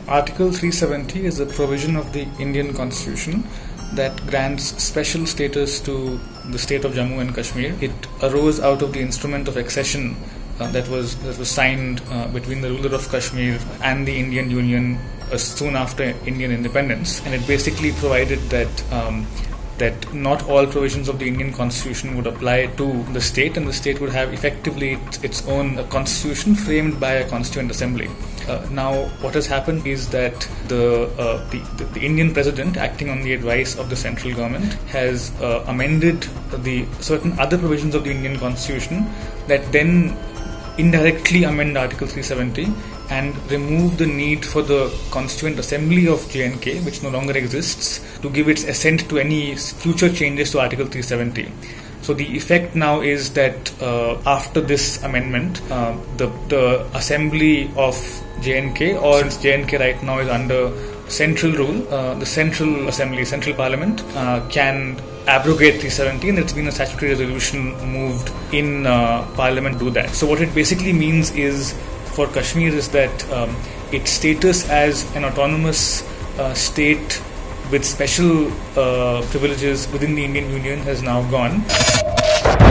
Article 370 is a provision of the Indian Constitution that grants special status to the state of Jammu and Kashmir. It arose out of the instrument of accession that was signed between the ruler of Kashmir and the Indian Union soon after Indian independence, and it basically provided that not all provisions of the Indian Constitution would apply to the state, and the state would have effectively its own constitution framed by a constituent assembly. Now, what has happened is that the Indian president, acting on the advice of the central government, has amended the certain other provisions of the Indian Constitution that then indirectly amend Article 370 and remove the need for the Constituent Assembly of J&K, which no longer exists, to give its assent to any future changes to Article 370. So the effect now is that after this amendment, the Assembly of J&K, or since J&K right now is under central rule, the Central Assembly, Central Parliament, can abrogate 370, and there's been a statutory resolution moved in Parliament to do that. So what it basically means is, for Kashmir, is that its status as an autonomous state with special privileges within the Indian Union has now gone.